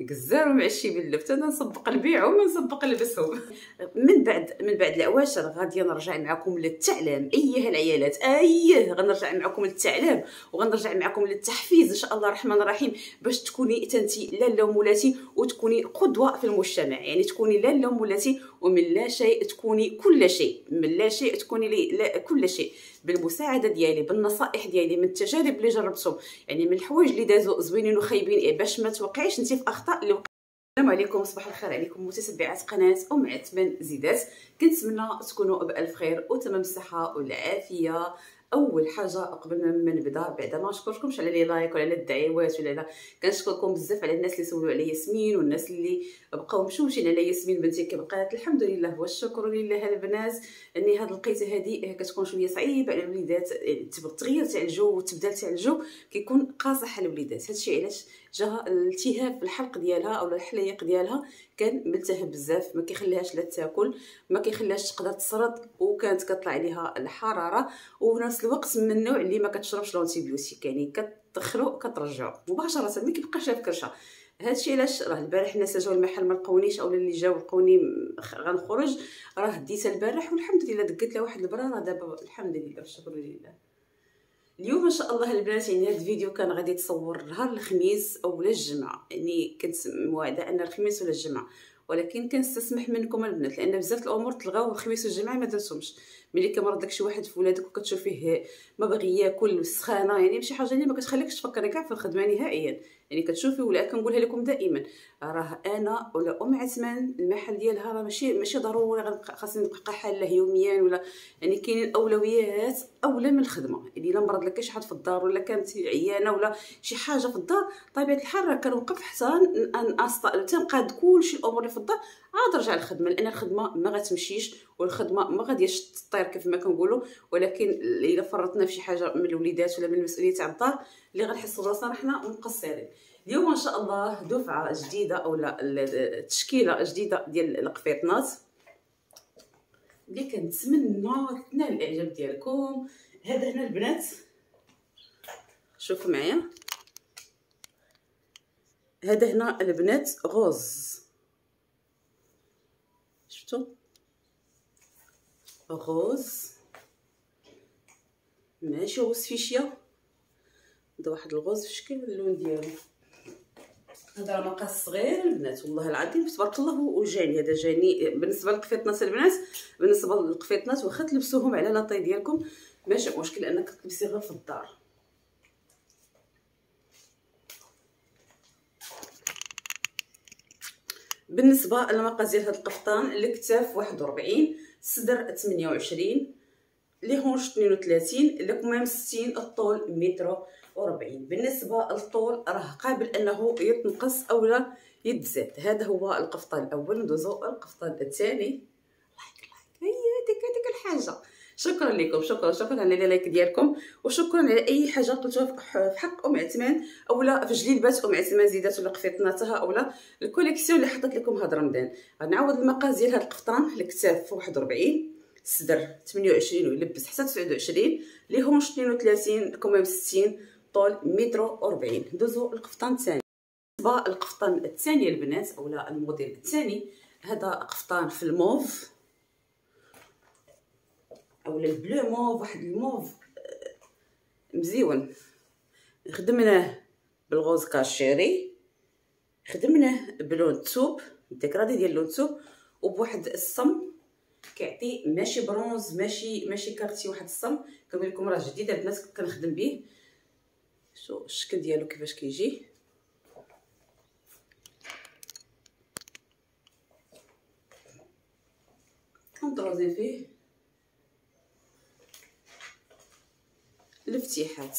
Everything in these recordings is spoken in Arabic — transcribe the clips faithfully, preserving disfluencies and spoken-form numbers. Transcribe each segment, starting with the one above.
قزار ومعشي باللفت. انا نسبق البيع وما نسبق لبسهم. من بعد من بعد العواشر غادي نرجع معكم للتعليم ايها العيالات. اييه غنرجع معكم للتعليم وغنرجع معكم للتحفيز ان شاء الله الرحمن الرحيم، باش تكوني تنتي لاله ومولاتي وتكوني قدوه في المجتمع. يعني تكوني لاله ومولاتي ومن لا شيء تكوني كل شيء، من لا شيء تكوني لي لا كل شيء، بالمساعده ديالي بالنصائح ديالي من التجارب اللي جربتهم، يعني من الحوايج اللي دازوا زوينين وخايبين إيه باش ما توقعيش انت في اخطاء اللي وقعت. السلام عليكم، صباح الخير عليكم متتبعات قناه ام عثمان زيدات. كنتمنى تكونوا بالف خير وتمام الصحه والعافيه. اول حاجه قبل ما نبدا بعد ما نشكركمش على لي لايك ولا على الدعوات ولا لا، كنشكركم بزاف على الناس اللي سولوا على ياسمين والناس اللي بقاو مشوشين على ياسمين بنتي كي بقات. الحمد لله والشكر لله البنات، اني هاد القيته هذه كتكون شويه صعيبه على الوليدات، التغيير تاع الجو والتبدال تاع الجو كيكون قاصح على الوليدات. هادشي علاش جاها الالتهاب في الحلق ديالها او الحليق ديالها كان ملتهب بزاف، ما كيخليهاش لا تاكل ما كيخليهاش تقدر تسرد، وكانت كطلع عليها الحراره، وفي نفس الوقت من النوع اللي ما كتشربش لونتيبيوتيك، يعني كتدخلو كترجعو مباشره ما كيبقاش في كرشه. هادشي علاش راه البارح الناس جاو المحل ما لقاونيش، اولا اللي جاو لقوني غنخرج، راه ديتها البارح والحمد لله دقت لها واحد البرا، راه دابا الحمد لله والشكر لله. اليوم ان شاء الله البنات يعني هذا الفيديو كان غادي يتصور نهار الخميس اولا الجمعه، يعني كنت موعده ان الخميس ولا الجمعه، ولكن كنستسمح منكم البنات لان بزاف الامور تلغاو الخميس والجمعه ما درتهمش. ملي كيمرض داك شي واحد في ولادك وكتشوفيه ما باغي ياكل والسخانه، يعني شي حاجه اللي ما كتخليكش تفكري كاع في الخدمه نهائيا. يعني كتشوفي ولا كنقولها لكم دائما، راه انا ولا ام عثمان المحل ديالها راه ماشي ماشي ضروري خاصني نبقى حاله يوميا، ولا يعني كاينين اولويات اولى من الخدمه. يعني الا مرض لك شي حد في الدار ولا كانت عيانه ولا شي حاجه في الدار، طبيعه الحال كنوقف حتى تنقاد كلشي الامور اللي في الدار، عاد نرجع للخدمه، لان الخدمه ما غتمشيش والخدمه ما غاديش تطير كيف ما كنقولوا. ولكن الا فرطنا في شي حاجه من الوليدات ولا من المسؤوليه تاع الدار اللي غنحسوا راسنا حنا مقصرين. اليوم ان شاء الله دفعه جديده اولا تشكيله جديده ديال القفيطنات اللي كنتمنى تنال الاعجاب ديالكم. هذا هنا البنات شوفوا معايا، هذا هنا البنات غوز، شفتوا غوز ماشي غوز فيشيا، هذا واحد الغوز في شكل اللون ديالو. هذا راه مقاس صغير البنات والله العظيم تبارك الله، وجاني هذا جاني بالنسبه للقفيطنات البنات. بالنسبه للقفيطنات واخا تلبسوهم على لاطاي ديالكم ماشي مشكل انك تلبسي غير في الدار. بالنسبه للمقاس ديال هذا القفطان، الكتاف واحد وربعين، الصدر ثمانية وعشرين، لي هونش اثنين وثلاثين، الكمام ستين، الطول متر وربعين. بالنسبه للطول راه قابل انه يتنقص اولا يتزاد. هذا هو القفطان الاول. ندوزو القفطان الثاني. لايك لايك هي هذيك هذيك الحاجه. شكرا لكم، شكرا شكرا على اللايك ديالكم، وشكرا على اي حاجه قلتوها في حق ام عثمان اولا في جليبات ام عثمان زيدات ولا قفيطناتها اولا الكوليكسيون اللي حطيت لكم هذا رمضان. غنعاود المقاس ديال هذا القفطان، الكتاف واحد وأربعين، الصدر ثمانية وعشرين ويلبس حتى تسعة وعشرين، لي هونش اثنين وثلاثين، الكمام ستين، طول متر وأربعين. ندوزو القفطان الثاني. بالنسبه للقفطان الثاني البنات اولا الموديل الثاني، هذا قفطان في الموف اولا البلو موف، واحد الموف مزيون. خدمناه بالغوز كاشيري، خدمناه بلون الثوب الديكرادي ديال لون الثوب، وبواحد الصم كيعطي ماشي برونز ماشي ماشي كارتي، واحد الصم كنقول لكم راه جديد البنات كنخدم به. شو الشكل ديالو كيفاش كيجي، كنطروزي فيه الافتتاحات.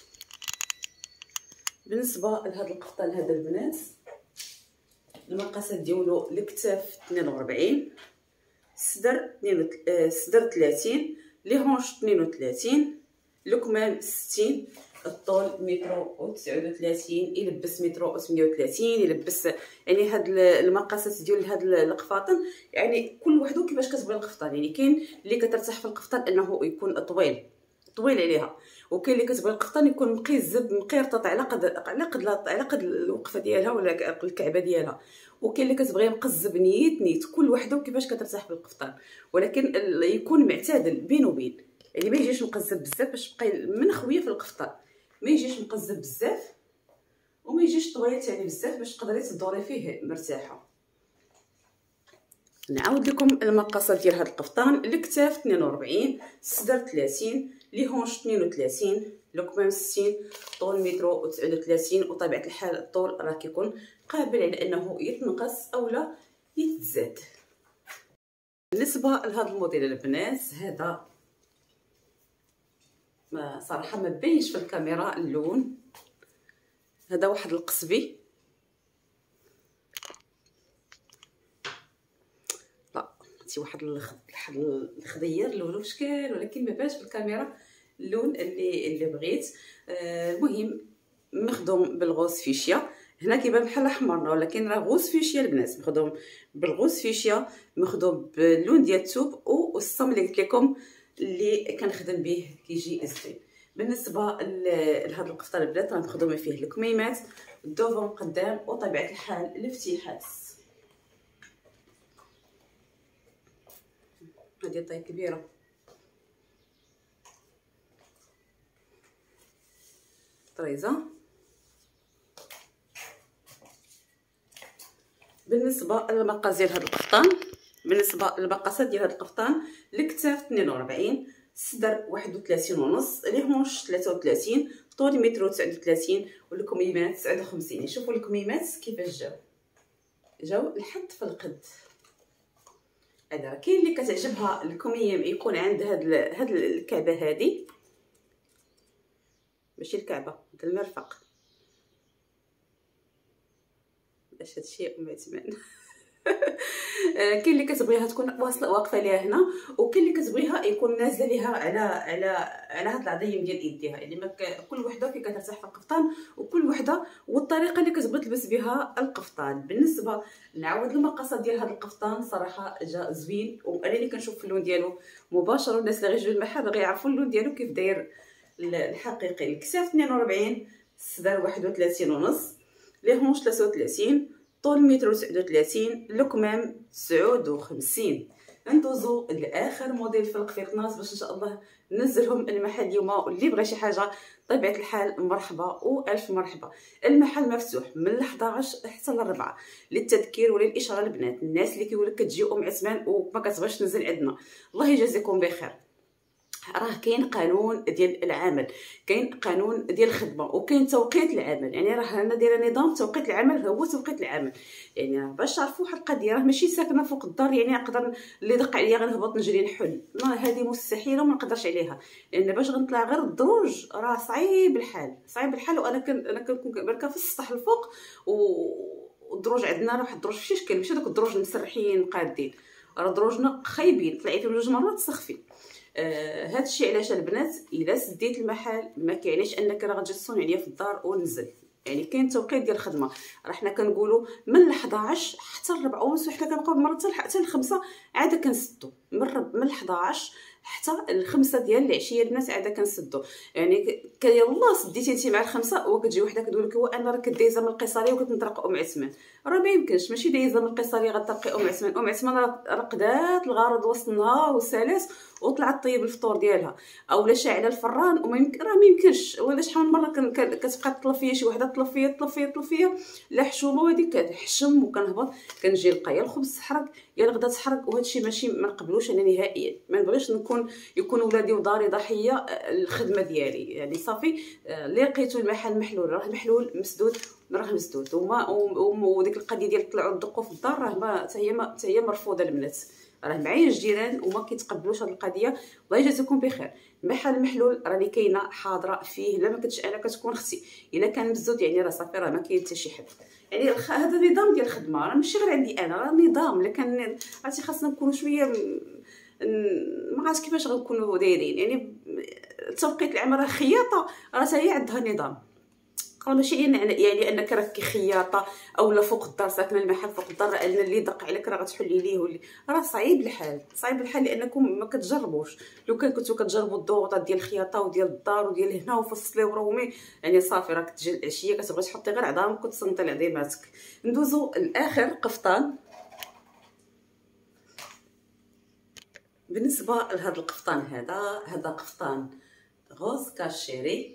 بالنسبه لهذا القفطان هذا البنات، المقاسات ديالو الكتاف اثنين وأربعين، الصدر اثنين الصدر ثلاثين، لي هونش اثنين وثلاثين، الكمام ستين، الطول متر وتسعة وثلاثين، يلبس متر وثمانية وثلاثين، يلبس يعني هاد المقاسات ديال هاد القفاطن يعني كل وحده كيفاش كتبغي القفطان. يعني كاين اللي كترتاح في القفطان انه يكون طويل طويل عليها، وكاين اللي كتبغي القفطان يكون مقيزب مقيرطط على قد على قد على قد الوقفه ديالها ولا الكعبه ديالها، وكاين اللي كتبغي مقزب نيت نيت، كل وحده وكيفاش كترتاح بالقفطان، ولكن يكون معتدل بين وبين، يعني ما يجيش مقزب بزاف باش تبقاي منخويه في القفطان، ما يجيش مقزب بزاف وما يجيش طويل ثاني بزاف باش تقدري تدوري فيه مرتاحه. نعاود لكم المقاسات ديال هذا القفطان: الكتاف اثنين وأربعين، الصدر ثلاثين، لي هونش اثنين وثلاثين، الكمام ستين، طول متر وتسعة وثلاثين، وطبيعه الحال الطول راه كيكون قابل على انه يتنقص اولا يتزاد. بالنسبه لهذا الموديل البنات، هذا ما صراحه ما بينش في الكاميرا اللون، هذا واحد القصبي، لا شي واحد الخضير لونه بشكل، ولكن ما بانش في الكاميرا اللون اللي اللي بغيت. المهم آه مخدوم بالغوص فيشيا، هنا كيبان بحال احمر ولكن راه غوص فيشيا البنات، مخدوم بالغوص فيشيا، مخدوم باللون ديال الثوب، والصم اللي قلت لكم اللي كنخدم به كيجي زوين. بالنسبه لهذا القفطان البنات راه مخدومه فيه الكميمات، الدوفون قدام، وطبيعه الحال الافتتاحات. هذه طاي كبيره، طريزه. بالنسبه للمقاس ديال هذا القفطان، بالنسبه للمقاسات ديال هذا القفطان: الكتاف اثنين وأربعين، الصدر واحد وثلاثين ونص، لي هونش ثلاثة وثلاثين، طول متر وتسعة وثلاثين، والكميمات تسعة وخمسين. شوفوا الكميمات كيفاش جاو جاو لحد في القد. هذا كاين اللي كتعجبها الكميم يكون عند هاد هاد الكعبه هذه، ماشي الكعبه، هذا المرفق، باش هادشي معتمن. كاين اللي كتبغيها تكون واصله واقفه ليها هنا، وكاين اللي كتبغيها يكون نازله ليها على على على هاد العظيم ديال ايديها، يعني ما كل وحده كي كترتاح في القفطان، وكل وحده والطريقه اللي كتبغي تلبس بها القفطان. بالنسبه نعاود المقاسات ديال هذا القفطان، صراحه جا زوين، وانا اللي كنشوف اللون ديالو مباشره، والناس اللي غيجيو المحل غيعرفوا اللون ديالو كيف داير الحقيقي. الكتاف اثنين وأربعين، الصدر واحد وثلاثين ونص، لي هونش ثلاثة وثلاثين، طول متر وتسعة وثلاثين، الكمام تسعة وخمسين. ندوزو لاخر موديل في القفيطنات باش ان شاء الله ننزلهم المحل اليوم، واللي بغى شي حاجه طبيعه الحال مرحبا والف مرحبا. المحل مفتوح من حداش حتى للربعة، للتذكير وللاشاره البنات، الناس اللي كيقول لك كتجي ام عثمان وما كتبغيش تنزل عندنا، الله يجازيكم بخير. راه كاين قانون ديال العمل، كاين قانون ديال الخدمه، وكاين توقيت العمل، يعني راه انا دايره نظام توقيت العمل هو توقيت العمل، يعني باش تعرفوا واحد القضيه، راه ماشي ساكنه فوق الدار يعني نقدر اللي دق عليا غنهبط نجري نحل، لا هذه مستحيله وما نقدرش عليها، لان باش غنطلع غير الدروج راه صعيب الحال، صعيب الحال. وانا كن انا كنكون بركه في السطح الفوق، والدروج عندنا راه واحد الدروج في شكل ماشي داك الدروج المسرحين قادين، راه دروجنا خايبين، طلعي فيهم جوج مرات تسخفي. آه هذا الشيء علاش البنات الا سديت المحل ما كيعنيش انك راه غتجي تصوني عليا في الدار ونزل، يعني كاين توقيت ديال الخدمه، راه حنا كنقولوا من حداش حتى الربعة ونص، وحنا كنبقاو مرات حتى الخمسة عاده كنسدو، من من حداش حتى الخمسة ديال العشيه البنات عاده كنسدو، يعني يلاه سديتي انت مع الخمسة وكتجي وحده كتقول لك هو انا راه كدايزه من القيصريه وكتنطرق ام عثمان، راه ما يمكنش، ماشي دايزه من القيصريه غتطرقي ام عثمان، ام عثمان راه قدات الغرض وسط النهار وسالات وطلعت طيب الفطور ديالها، اولا شاعله الفران وما يمكن، راه ما يمكنش. ولا شحال من مره كتبقى تطلب فيا شي وحده، تطلب فيا تطلب فيا تطلب فيا لا حشومه، وهذيك كنحشم وكنهبط كنجي نلقى يا الخبز تحرق يا الغدا تحرق، وهذا الشيء ماشي ما نقبلوش انا نهائيا، ما نبغيش نكون يكون ولادي وداري ضحيه الخدمه ديالي، يعني صافي اللي لقيتو المحل محلول راه محلول مسدود راه مسدود، وما وديك القضيه ديال طلعوا ندقوا في الدار راه ما حتى هي حتى هي مرفوضه البنات، راه معايا الجيران وما كيتقبلوش هذه القضيه، الله يجازيكم بخير. المحل محلول راني كاينه حاضره فيه، لا ما كنتش انا كتكون اختي، الا كان مسدود يعني راه صافي راه ما كاين حتى شي حد، يعني هذا نظام ديال الخدمه، راه ماشي غير عندي انا، راه نظام اللي كان عرفتي خاصنا نكونوا شويه ما عرفتش كيفاش غنكونوا دايرين، يعني توقيت العمل راه خياطه راه حتى هي عندها نظام، راه ماشي يعني يعني انك راكي خياطه اولا فوق الدار ساكنه المحل فوق الدار ان اللي دق عليك راه غتحلي ليه واللي راه صعيب الحال صعيب الحال لانكم ما كتجربوش. لو كان كنتو كتجربوا الضغوطات ديال الخياطه وديال الدار وديال هنا وفصلي ورومي يعني صافي راك تجي العشيه كتبغي تحطي غير عظامك وتصنتي لعظيماتك. ندوزو لاخر قفطان. بالنسبه لهذا القفطان هذا هذا قفطان غوز كاشيري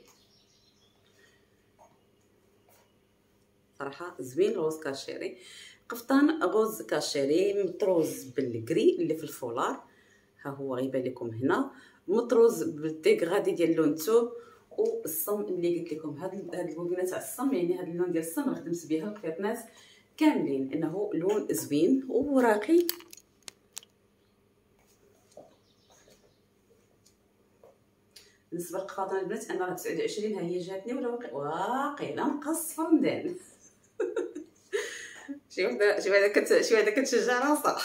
صراحه زوين. غوز كاشيري قفطان غوز كاشيري مطروز بالكري اللي في الفولار ها هو غيبان لكم هنا مطروز بالديغرادي ديال اللون الثوب والصم اللي قلت لكم هاد هاد البوبينه تاع الصم يعني هاد اللون ديال الصم خدمت بها الخياطات كاملين انه لون زوين وراقي. بالنسبه للقفطان البنات انا راه تسعة وعشرين ها هي جاتني ولا واقيلا نقص فرندان. شي وحده شي وحده كت شي وحده كتشجع راسها.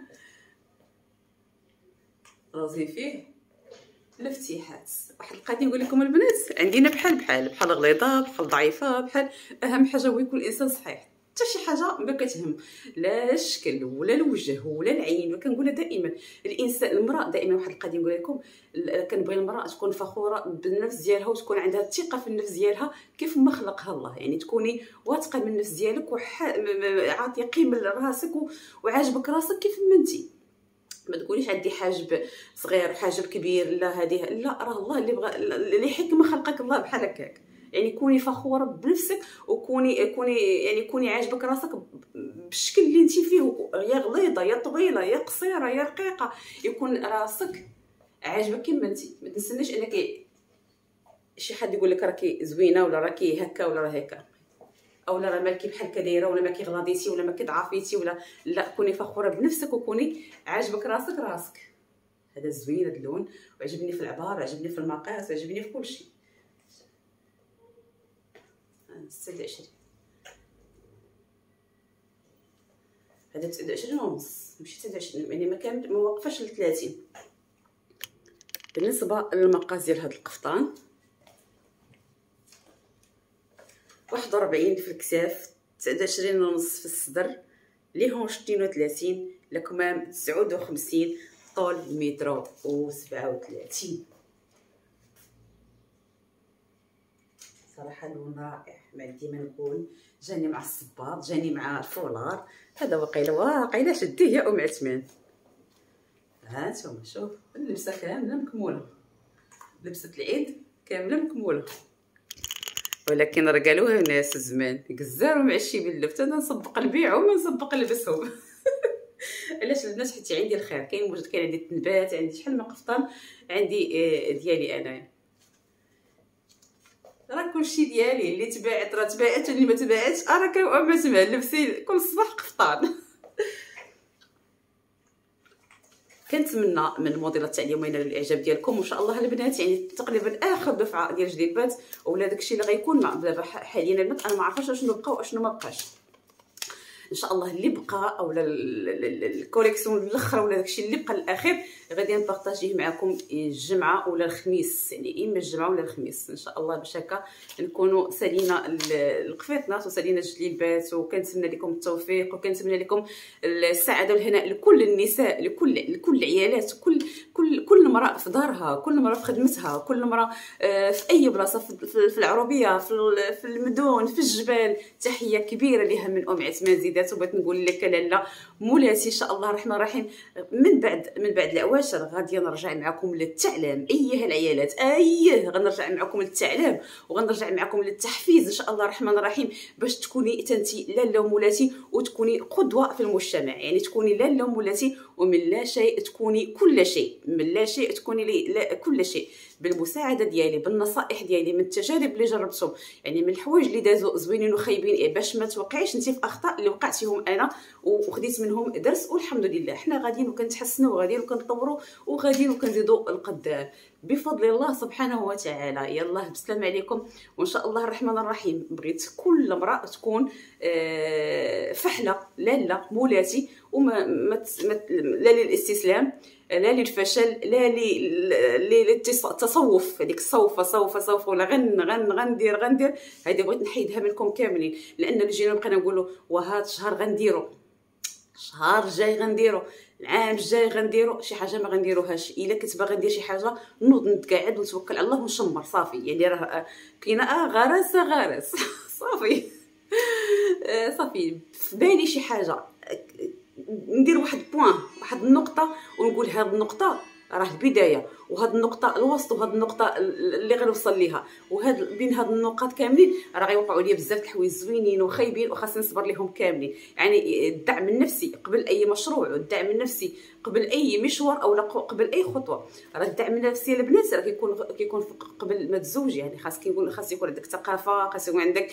رازي فيه الافتتاحات واحد القضيه نقول لكم البنات عندنا بحال بحال بحال غليظه بحال ضعيفه بحال اهم حاجه هو يكون الانسان صحيح. حتى شي حاجه ما كتهم لا الشكل ولا الوجه ولا العين. وكنقولها دائما الانسان المراه دائما واحد القضيه نقول لكم كنبغي المراه تكون فخوره بالنفس ديالها وتكون عندها الثقه في النفس ديالها كيف ما خلقها الله. يعني تكوني واثقه من النفس ديالك وعاطيه قيمه لراسك وعاجبك راسك كيف ما انتي. ما تقوليش عندي حاجب صغير وحاجب كبير لا هذه لا راه الله اللي بغى اللي حكمه خلقك الله بحال هكاك. يعني كوني فخوره بنفسك وكوني كوني يعني كوني عاجبك راسك بالشكل اللي انت فيه يا غليظه يا طويله يا قصيره يا رقيقه يكون راسك عاجبك كما انت. ما تنسنيش انك شي حد يقول لك راكي زوينه ولا راكي هكا ولا راه هكا اولا راه مالكي بحال هكا دايره ولا ماكي غلاضيتي ولا ماكي ضعفيتي ولا لا. كوني فخوره بنفسك وكوني عاجبك راسك راسك. هذا زوين هذا اللون وعجبني في العبار عجبني في المقاس عجبني في كل شيء. ستة وعشرين هذا تسعة وعشرين ونص ماشي ستة وعشرين يعني ما كامل ما واقفاش ل ثلاثين. بالنسبه للمقاس ديال هذا القفطان واحد وأربعين في الكتاف تسعة وعشرين ونص في الصدر لي هونش اثنين وثلاثين الكمام تسعة وخمسين طول متر وسبعة وثلاثين. صراحه لون رائع ما عندي ما نقول. جاني مع الصباط جاني مع الفولار هذا وقيله واقيله شديه يا ام عثمان. ها نتوما شوف اللبسه كامله مكموله لبسه العيد كامله مكموله. ولكن راه قالوها الناس زمان كزار ومعشي باللفت انا نصبق البيع وما نصبق نلبسهم. علاش الناس حتى عندي الخير كاين موجود كاين عندي التنبات عندي شحال من قفطان عندي ديالي انايا راه كلشي ديالي. اللي تباعت راه تباعت واللي ما تباعتش راه كنبقاو تما لبسي كل صباح قفطان. كنتمنى من الموديلات تاع اليوم ينالوا الاعجاب ديالكم وان شاء الله البنات. يعني تقريبا اخر دفعه ديال جديدات ولا داكشي اللي غيكون مع دابا حاليا البنات انا ما عرفتش اشنو بقى واشنو ما بقاش. ان شاء الله اللي بقى اولا الكوليكسيون الاخر ولا داكشي اللي بقى الاخير غادي نبارطاجيه معكم الجمعه ولا الخميس. يعني اما الجمعه ولا الخميس ان شاء الله باش هكا نكونوا سالينا القفيطنات وسالينا الجليبات. وكنتمنى لكم التوفيق وكنتمنى لكم السعاده والهناء لكل النساء لكل لكل العيالات كل كل كل امراه في دارها كل امراه في خدمتها كل امراه في اي بلاصه في العروبيه في المدن في الجبال. تحيه كبيره لها من ام عثمان زيدات. وبغيت نقول لك لاله مولاتي ان شاء الله الرحمن الرحيم من بعد من بعد الاواشر غادي نرجع معكم للتعلام ايها العيالات اييه غنرجع معكم للتعلام وغنرجع معكم للتحفيز ان شاء الله الرحمن الرحيم باش تكوني تنتي لاله مولاتي وتكوني قدوه في المجتمع. يعني تكوني لاله مولاتي ومن لا شيء تكوني كل شيء من لا شيء تكوني لي كل شيء بالمساعده ديالي بالنصائح ديالي من التجارب اللي جربتهم. يعني من الحوايج اللي دازوا زوينين وخايبين باش ما توقعيش انت في اخطاء اللي وقعت فيهم انا وخديت منهم درس والحمد لله حنا غاديين وكنتحسنوا وغاديين وكنطوروا وغاديين وكنزيدوا القدام. بفضل الله سبحانه وتعالى. يلا بسلام عليكم، وان شاء الله الرحمن الرحيم. بغيت كل امراه تكون فحله لاله مولاتي، وما لا للاستسلام لا للفشل لا للتصوف، هذيك الصوفه صوفه صوفه ولا غن غن غندير غندير، هذه بغيت نحيدها منكم كاملين. لان جينا بقينا نقولوا وهذا الشهر غنديروا، الشهر الجاي غنديرو، العام الجاي غنديرو شي حاجه ما غنديروهاش. الا كنت باغي ندير شي حاجه نوض نتقاعد ونتوكل على الله ونشمر صافي. يعني راه كاينه اه غرس غرس صافي آه صافي في بالي شي حاجه ندير واحد بوين واحد النقطه ونقول هاد النقطه راه البدايه، وهاد النقطه الوسط، وهاد النقطه اللي غنوصل ليها، وهاد بين هاد النقاط كاملين راه غيوقعوا لي بزاف د الحوايج زوينين وخايبين وخاصني نصبر ليهم كاملين. يعني الدعم النفسي قبل اي مشروع، والدعم النفسي قبل اي مشوار او قبل اي خطوه. راه الدعم النفسي البنات راه كيكون كيكون قبل ما تزوجي. يعني خاص كيكون خاص يكون عندك ثقافه، خاص يكون عندك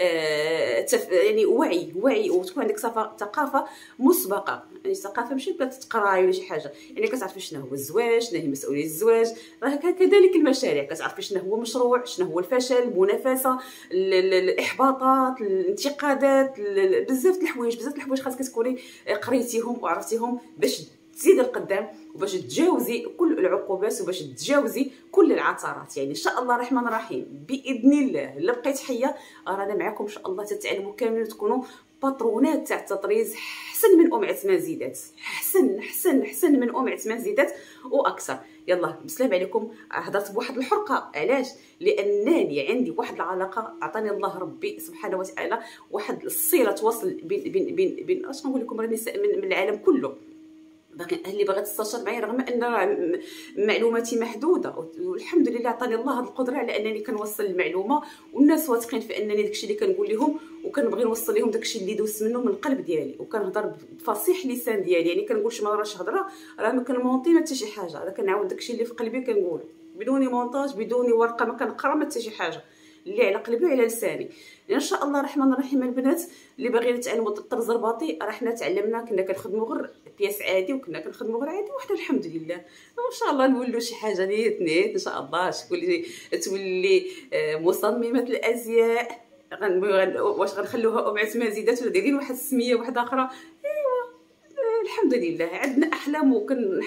آه تف... يعني وعي وعي وتكون عندك ثقافه مسبقه. يعني ثقافه ماشي بلا تقراي ولا شي حاجه، يعني كتعرفي شنو هو الزواج، شنو هي مسؤوليه الزواج. راه كذلك المشاريع، كتعرفي شنو هو مشروع، شنو هو الفشل، المنافسه، الاحباطات، الانتقادات، بزاف د الحوايج بزاف د الحوايج خاصك تكوني قريتيهم وعرفتيهم باش تزيد القدام، وباش تجاوزي كل العقوبات، وباش تجاوزي كل العثرات. يعني ان شاء الله الرحمن الرحيم باذن الله. الا بقيت حيه رانا معكم ان شاء الله، تتعلموا كاملين تكونوا باترونات تاع التطريز حسن من ام عثمان زيدات، حسن حسن حسن من ام عثمان زيدات واكثر. يلا بسلام عليكم. هضرت بواحد الحرقه، علاش؟ لانني عندي واحد العلاقه عطاني الله ربي سبحانه وتعالى، واحد الصله توصل بين بين بين, بين اش نقول لكم النساء من, من العالم كله. باغي اللي باغا تستشر معايا رغم ان معلوماتي محدوده، والحمد لله عطاني الله هذه القدره على انني كنوصل المعلومه، والناس واثقين في انني داكشي اللي كنقول لهم وكنبغي نوصل لهم داكشي اللي دوزت منه من القلب ديالي، وكنهضر بفصيح لسان ديالي. يعني كنقول شي مره شي هضره راه ما كنمونطي ما حتى شي حاجه، راه كنعاود داكشي اللي في قلبي كنقول بدون مونتاج بدون ورقه، ما كنقرا ما حتى شي حاجه، اللي على قلبي وعلى لساني. ان شاء الله الرحمن الرحيم. البنات اللي باغيين يتعلموا الطرز الباطي راه حنا تعلمنا، كنا كنخدموا غير بياس عادي وكنا كنخدموا غير عادي، وحنا الحمد لله وان شاء الله نولوا شي حاجه نيت نيت ان شاء الله. تولي تولي مصممه الازياء، واش غنخلوها ام عثمان زيدات ولا دايرين واحد السميه واحده اخرى؟ ايوا الحمد لله عندنا احلام وكن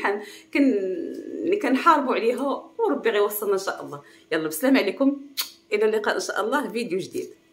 كن كنحاربوا عليها، وربي غيوصلنا ان شاء الله. يلا بسلام عليكم، الى اللقاء ان شاء الله فيديو جديد.